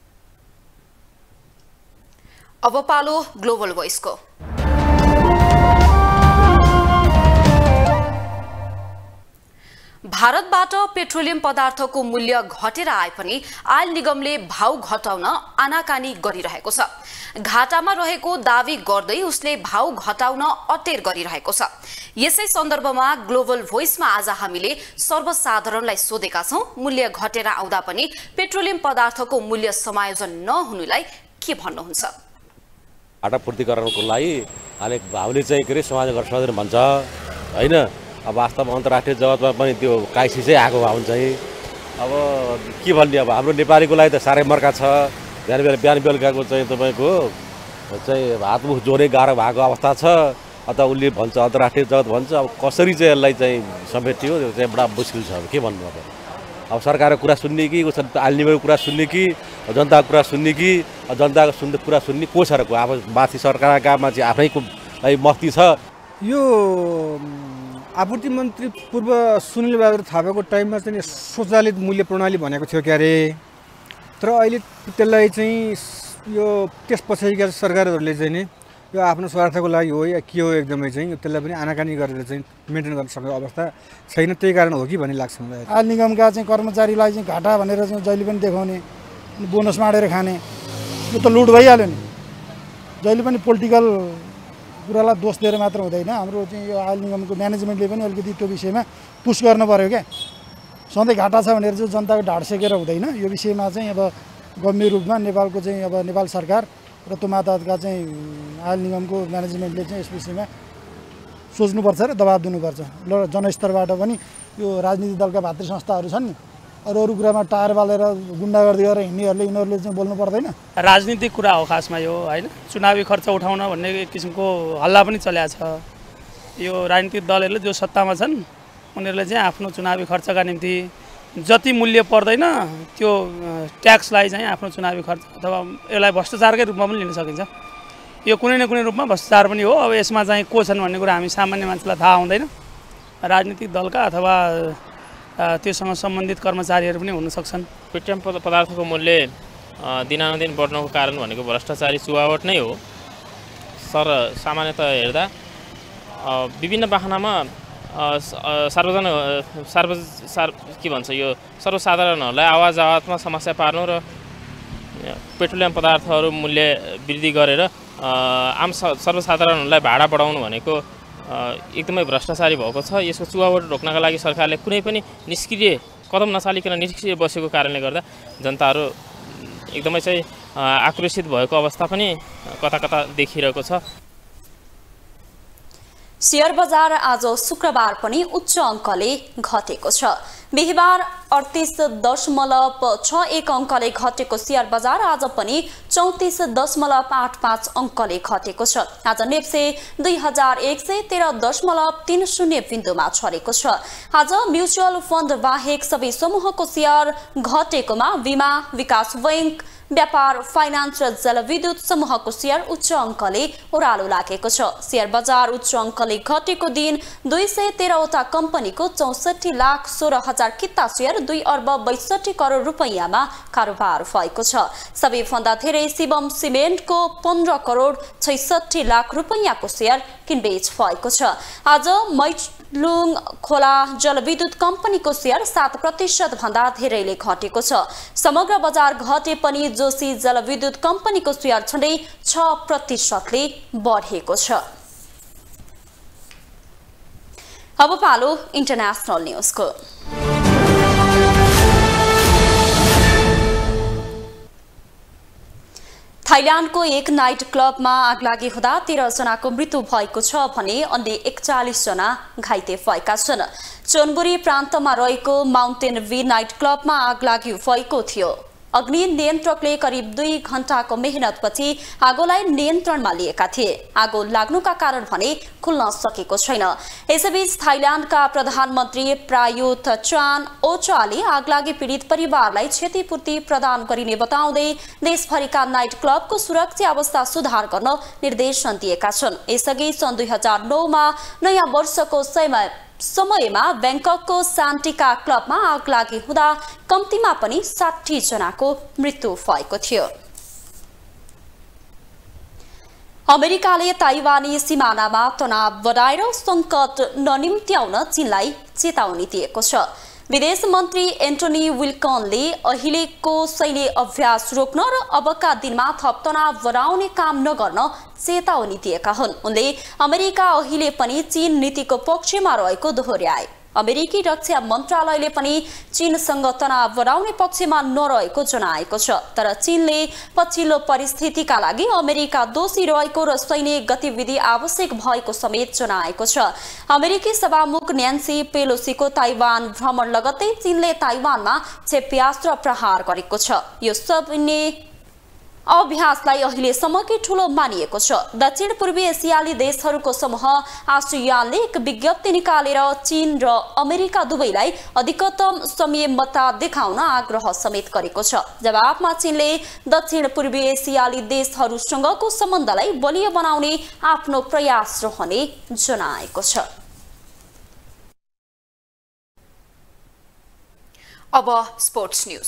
अब पालो ग्लोबल भोइसको। भारतबाट पेट्रोलियम पदार्थको मूल्य घटेर आए पनि आयल निगमले भाउ घटाउन आनाकानी गरिरहेको छ। घाटामा रहेको दावी गर्दै उसले भाउ घटाउन अटेर गरिरहेको छ। यसै सन्दर्भमा ग्लोबल भोइसमा आज हामीले सर्वसाधारणलाई सोधेका छौं, मूल्य घटेर आउँदा पनि पेट्रोलियम पदार्थको मूल्य समायोजन नहुनुलाई के भन्नुहुन्छ? घाटा पूर्तिकरणको लागि अलिक भाउले चाहिँ के अरे समायोजन भन्छ होइन। अब वास्तवमा अन्तर्राष्ट्रिय जगतमा पनि त्यो क्राइसिस चाहिँ आएको भाउ चाहिँ अब के भन्ने। अब हाम्रो नेपालीको लागि त साह्रै मर्का छ। बिहान बेला बिहान बेलुकाको चाहिँ तपाईँको चाहिँ हातमुख जोड्ने गाह्रो भएको अवस्था छ। अथवा उसले भन्छ अन्तर्राष्ट्रिय जगत भन्छ। अब कसरी चाहिँ यसलाई चाहिँ समेट्यो त्यो चाहिँ बडा मुस्किल छ। अब के भन्नु अब अब सरकारको कुरा सुन्ने कि आलिनेको कुरा सुन्ने कि जनताको कुरा सुन्ने कि जनताको सुन्ने कुरा सुन्ने को छ र को अब माथि सरकारका मान्छे आफैको लागि मस्ती छ। यो आपूर्ति मन्त्री पूर्व सुनिल बहादुर थापाको टाइममा चाहिँ स्वचालित मूल्य प्रणाली भनेको थियो क्यारे, तर अहिले त्यसलाई चाहिँ यो त्यस पछाडिका सरकारहरूले चाहिँ नि यो आफ्नो स्वार्थको लागि हो या के हो एकदमै चाहिँ त्यसलाई पनि आनाकानी गरेर चाहिँ मेन्टेन गर्न सक्ने अवस्था छैन। त्यही कारण हो कि भन्ने लाग्छ मलाई। आयल निगमका चाहिँ कर्मचारीलाई चाहिँ घाटा भनेर चाहिँ जहिले पनि देखाउने, बोनस माडेर खाने, यो त लुट भइहाल्यो नि। जहिले पनि पोलिटिकल कुरालाई दोष दिएर मात्र हुँदैन। हाम्रो चाहिँ यो आयल निगमको म्यानेजमेन्टले पनि अलिकति त्यो विषयमा पुस गर्नु पऱ्यो क्या। सधैँ घाटा छ भनेर चाहिँ जनताको ढाड सेकेर हुँदैन। यो विषयमा चाहिँ अब गम्भीर रूपमा नेपालको चाहिँ अब नेपाल सरकार र त्यो मातहतका चाहिँ आयल निगमको म्यानेजमेन्टले चाहिँ यस विषयमा सोच्नुपर्छ र दबाब दिनुपर्छ। ल जनस्तरबाट पनि यो राजनीतिक दलका भातृ संस्थाहरू छन् नि, अरू अरू कुरामा टायर बालेर गुन्डागर्दी गरेर हिँड्नेहरूले यिनीहरूले चाहिँ बोल्नु पर्दैन। राजनीतिक कुरा हो खासमा यो होइन। चुनावी खर्च उठाउन भन्ने किसिमको हल्ला पनि चलेको छ। यो राजनीतिक दलहरूले जो सत्तामा छन् उनीहरूले चाहिँ आफ्नो चुनावी खर्चका निम्ति जति मूल्य पर्दैन त्यो ट्याक्सलाई चाहिँ आफ्नो चुनावी खर्च अथवा यसलाई भ्रष्टाचारकै रूपमा पनि लिन सकिन्छ। यो कुनै न कुनै रूपमा भ्रष्टाचार पनि हो। अब यसमा चाहिँ को छन् भन्ने कुरा हामी सामान्य मान्छेलाई थाहा हुँदैन। राजनीतिक दलका अथवा त्योसँग सम्बन्धित कर्मचारीहरू पनि हुन सक्छन्। पेट्रोलियम पदार्थको मूल्य दिनानुदिन बढ्नुको कारण भनेको भ्रष्टाचारी चुहावट नै हो। सर सामान्यतः हेर्दा विभिन्न वाहनामा सार्वजनिक सार्व सार के भन्छ यो सर्वसाधारणहरूलाई आवाज आवाजमा समस्या पार्नु र पेट्रोलियम पदार्थहरू मूल्य वृद्धि गरेर आम सर्वसाधारणहरूलाई भाडा बढाउनु भनेको एकदमै भ्रष्टाचारी भएको छ। यसको चुहावट रोक्नका लागि सरकारले कुनै पनि निष्क्रिय कदम नचालिकन निष्क्रिय बसेको कारणले गर्दा जनताहरू एकदमै चाहिँ आक्रोशित भएको अवस्था पनि कता कता देखिरहेको छ। शेयर बजार आज शुक्रबार पनि उच्च अङ्कले घटेको छ। बिहिबार अडतिस दशमलव छ एक अङ्कले घटेको शेयर बजार आज पनि चौतिस दशमलव आठ पाँच अङ्कले घटेको छ। आज नेप्से दुई हजार एक सय तेह्र दशमलव तीन शून्य बिन्दुमा छरेको छ। आज म्युचुअल फन्ड बाहेक सबै समूहको शेयर घटेकोमा बिमा, विकास बैङ्क, व्यापार, फाइनान्स र जलविद्युत समूहको शेयर उच्च अङ्कले ओह्रालो लागेको छ। शेयर बजार उच्च अङ्कले घटेको दिन दुई सय तेह्रवटा कम्पनीको चौसठी लाख सोह्र हजार किता शेयर दुई अर्ब बैसठी करोड रुपैयाँमा कारोबार भएको छ। सबैभन्दा धेरै शिवम सिमेन्टको पन्ध्र करोड छैसठी लाख रुपैयाँको शेयर किनबेच भएको छ। आज मैलुङ खोला जलविद्युत कम्पनीको शेयर सात प्रतिशत भन्दा धेरैले घटेको छ। समग्र बजार घटे पनि जोशी जलविद्युत कम्पनीको शेयर झन्डै छ प्रतिशतले बढेको छ। अब पालो इन्टरनेसनल न्युजको। थाइल्याण्डको एक नाइट क्लबमा आगलागी हुँदा तेह्र जनाको मृत्यु भएको छ भने अन्य एकचालिस जना घाइते भएका छन्। चोनबुरी प्रान्तमा रहेको माउन्टेन भी नाइट क्लबमा आगलागी भएको थियो। अग्नि नियन्त्रकले करिब दुई घण्टाको मेहनतपछि आगोलाई नियन्त्रणमा लिएका थिए। आगो लाग्नुका कारण भने खुल्न सकेको छैन। यसैबीच थाइल्याण्डका प्रधानमन्त्री प्रायुत चान ओचाले आगलागी पीडित परिवारलाई क्षतिपूर्ति प्रदान गरिने बताउँदै देशभरिका नाइट क्लबको सुरक्षा अवस्था सुधार गर्न निर्देशन दिएका छन्। यसअघि सन् दुई हजार नौमा नयाँ वर्षको समय समयमा ब्याङ्ककको सान्टिका क्लबमा आगलागी हुँदा कम्तीमा पनि साठी जनाको मृत्यु भएको थियो। अमेरिकाले ताइवानी सिमानामा तनाव बढाएर सङ्कट ननिम्त्याउन चीनलाई चेतावनी दिएको छ। विदेश मन्त्री एन्टोनी विल्कनले अहिलेको सैन्य अभ्यास रोक्न र अबका दिनमा थप तनाव बढाउने काम नगर्न चेतावनी दिएका हुन्। उनले अमेरिका अहिले पनि चीन नीतिको पक्षमा रहेको दोहोर्याए। अमेरिकी रक्षा मन्त्रालयले पनि चीनसँग तनाव बढाउने पक्षमा नरहेको जनाएको छ। तर चीनले पछिल्लो परिस्थितिका लागि अमेरिका दोषी रहेको र सैन्य गतिविधि आवश्यक भएको समेत जनाएको छ। अमेरिकी सभामुख न्यान्सी पेलोसीको ताइवान भ्रमण लगत्तै चीनले ताइवानमा क्षेप्यास्त्र प्रहार गरेको छ। यो सैन्य अभ्यासलाई अहिलेसम्मकै ठूलो मानिएको छ। दक्षिण पूर्वी एसियाली देशहरूको समूह आसियानले एक विज्ञप्ति निकालेर चीन र अमेरिका दुवैलाई अधिकतम संयमता देखाउन आग्रह समेत गरेको छ। जवाफमा चीनले दक्षिण पूर्वी एसियाली देशहरूसँगको सम्बन्धलाई बलियो बनाउने आफ्नो प्रयास रहने जनाएको छ। अब sports news.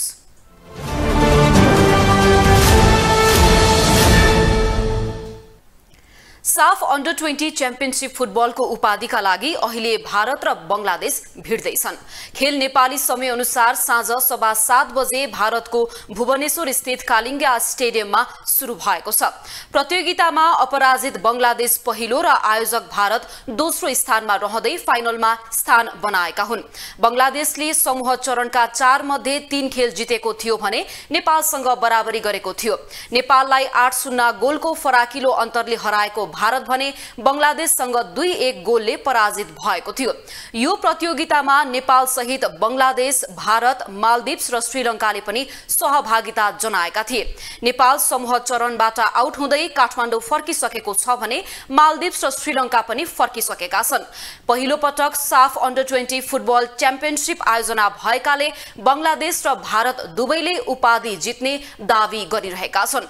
SAFF under twenty championship फुटबलको उपाधिका लागि अहिले भारत र बंगलादेश भिड्दैछन्। खेल नेपाली समय अनुसार साँझ सवा सात बजे भारतको भुवनेश्वर स्थित कालिङ्गा स्टेडियममा सुरु भएको छ। प्रतियोगितामा अपराजित बंगलादेश पहिलो र आयोजक भारत दोस्रो स्थानमा रहँदै फाइनलमा स्थान बनाएका हुन्। बंगलादेशले समूह चरणका चार मध्ये तीन खेल जितेको थियो भने नेपालसँग बराबरी गरेको थियो। नेपाललाई आठ शून्य गोलको फराकिलो अन्तरले हराएको भारत भने बंगलादेशसँग दुई एक गोलले पराजित भएको थियो। यो प्रतियोगितामा नेपाल सहित बंगलादेश, भारत, मालदिप्स र श्रीलङ्काले पनि सहभागिता जनाएका थिए। नेपाल समूह चरणबाट आउट हुँदै काठमाडौँ फर्किसकेको छ भने मालदिप्स र श्रीलङ्का पनि फर्किसकेका छन्। पहिलो पटक SAFF under twenty football championship आयोजना भएकाले बंगलादेश र भारत दुवैले उपाधि जित्ने दावी गरिरहेका छन्।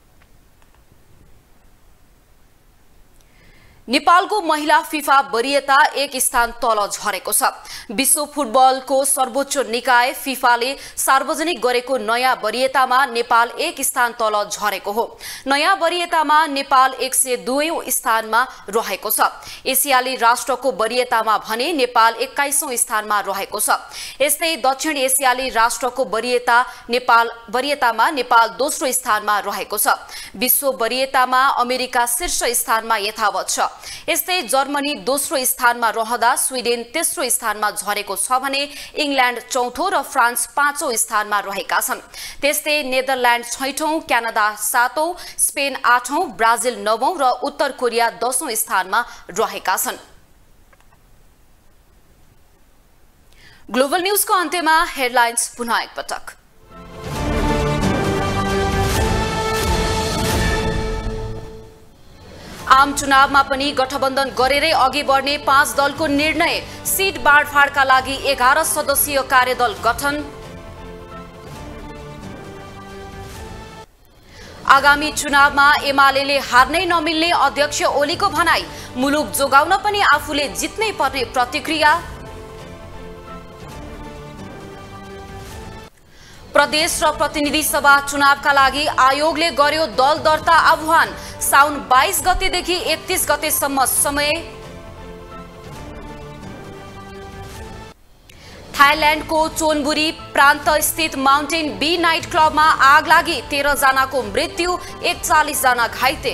नेपालको महिला फिफा वरियता एक स्थान तल झरेको छ। विश्व फुटबलको सर्वोच्च निकाय फिफाले सार्वजनिक गरेको नयाँ वरियतामा नेपाल एक स्थान तल झरेको हो। नयाँ वरियतामा नेपाल एक सय दुईौं स्थानमा रहेको छ। एसियाली राष्ट्रको वरियतामा भने नेपाल एक्काइसौं स्थानमा रहेको छ। यस्तै दक्षिण एसियाली राष्ट्रको वरियता नेपाल वरियतामा नेपाल दोस्रो स्थानमा रहेको छ। विश्व वरियतामा अमेरिका शीर्ष स्थानमा यथावत छ। यस्तै जर्मनी दोस्रो स्थानमा रहँदा स्विडेन तेस्रो स्थानमा झरेको छ भने इंग्ल्यान्ड चौथो र फ्रान्स पाँचौं स्थानमा रहेका छन्। त्यस्तै नेदरल्यान्ड छैठौं, क्यानाडा सातौं, स्पेन आठौं, ब्राजिल नवौं र उत्तर कोरिया दशौं स्थानमा रहेका छन्। ग्लोबल न्यूजको अन्त्यमा हेडलाइन्स पुनः एकपटक। आम चुनावमा पनि गठबन्धन गरेरै अघि बढ्ने पाँच दलको निर्णय। सीट बाँडफाँडका लागि एघार सदस्यीय कार्यदल गठन। आगामी चुनावमा एमालेले हार्नै नमिल्ने अध्यक्ष ओलीको भनाई। मुलुक जोगाउन पनि आफूले जित्नै पर्ने प्रतिक्रिया। प्रदेश र प्रतिनिधि सभा चुनावका लागि आयोगले गर्यो दल दर्ता आह्वान। साउन बाइस गतेदेखि एकतीस गतेसम्म समय। थाइल्याण्डको चोनबुरी प्रान्त स्थित माउन्टेन बी नाइट क्लबमा आग लागि तेह्र जनाको मृत्यु, एकचालिस जना घाइते।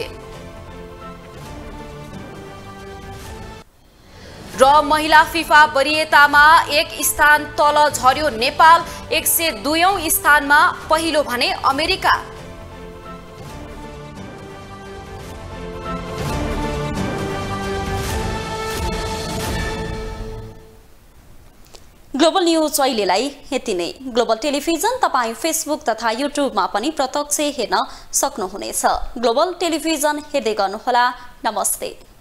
र महिला फिफा वरियतामा एक स्थान तल झर्यो नेपाल, एक सय दुईौं स्थानमा पहिलो भने अमेरिका। ग्लोबल न्यूज अहिलेलाई यति नै। ग्लोबल टेलिभिजन तपाईँ फेसबुक तथा युट्युबमा पनि प्रत्यक्ष हेर्न सक्नुहुनेछ। ग्लोबल टेलिभिजन हेर्दै गर्नुहोला। नमस्ते।